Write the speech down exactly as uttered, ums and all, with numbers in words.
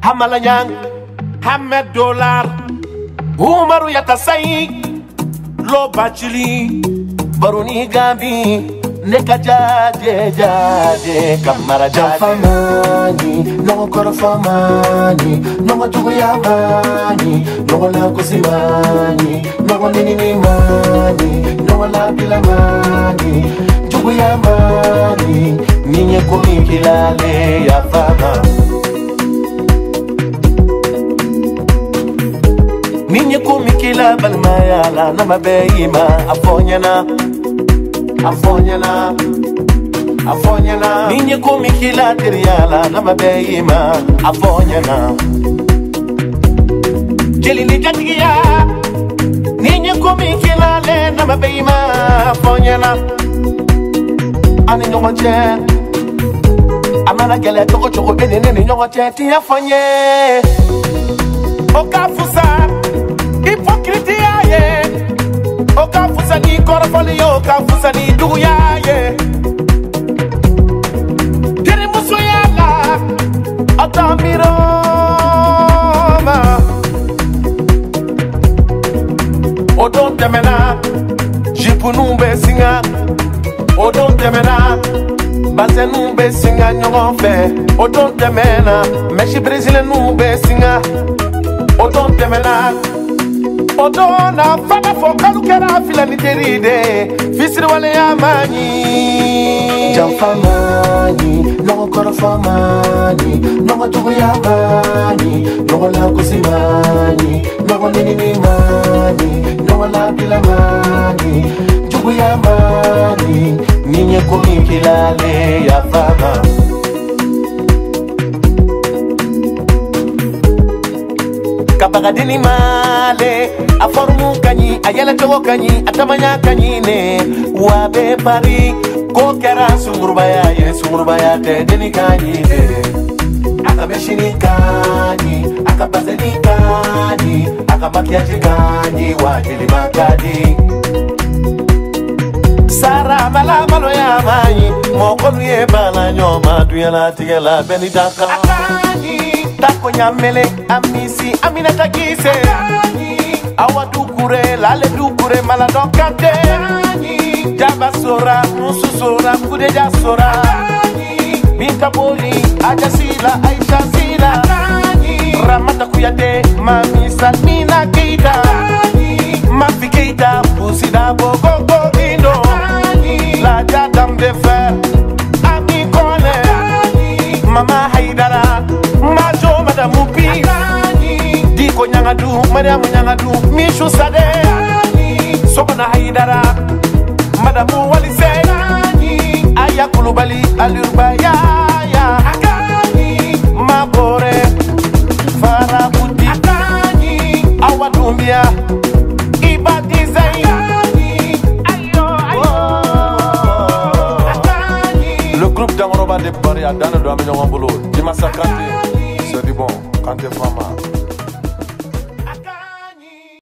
Hamalanyang Hamed Dollar Umaru Yatasai Lo Bachili Baruni Gabi Neka jaje jaje Kamara jaje Famani Nongo koro famani Nongo tugu ya mani Nongo la kusimani Nongo nini ni mani Nongo la bila mani Tugu ya mani Ninye kumikilale ya fama Ninye kumikila balmayala Na mabeima afonyana Afonyana Afonyana Ninye kumikila teriala Na mabeima Afonyana Jelili katigia Ninye kumikila le Na mabeima Afonyana Ani nyongo che Amana gele toko choko ene nene nyongo che Tia fonye Okafusa Hypocritia ye Okafusa ni korofoli yo Okafusa ni duya ye Tiri musu yala Atamiroma Odon temena Jipu numbe singa Odon temena Base numbe singa nyongon fe Odon temena Meshi Brazil numbe singa Odon temena Odona fana fo kalukera filani teride Fisiri wale ya mani Jam famani Nongo koro famani Nongo tugu ya mani Nongo la kusimani Nongo nini ni mani Nongo la bila mani Tugu ya mani Ninye kumikilale ya fama Kabagadini male Aformu kanyi Ayala chogo kanyi Atamanya kanyi ne Wabe pari Kokera sungurubaya ye Sungurubaya te deni kanyi ne Akabeshini kanyi Akabazeni kanyi Akabakiaji kanyi Wajili makadi Sara mala malo ya manyi Mokonu ye bala nyoma Duyala tigela beni daka Akanyi Tako nyamele amisi amina takise Awa dukure lale dukure malado kante Jaba sora musu sora kude jasora Binta boli aja sila aisha sila Ramata kuyate mami salmina keita Mafi keita pusida bogo go indo La jadam de fer ami kone Mama haidara Majo madamu pi Diko nyangadu Mariamu nyangadu Mishu sade Sokona haidara Madamu walise Aya kulubali Alurubaya Mabore Farabuti Awadumbia Iba design Le groupe d'Amoroba de Paris a donné de la maison en boulot. Dis-moi ça quand c'est du bon, quand t'es vraiment.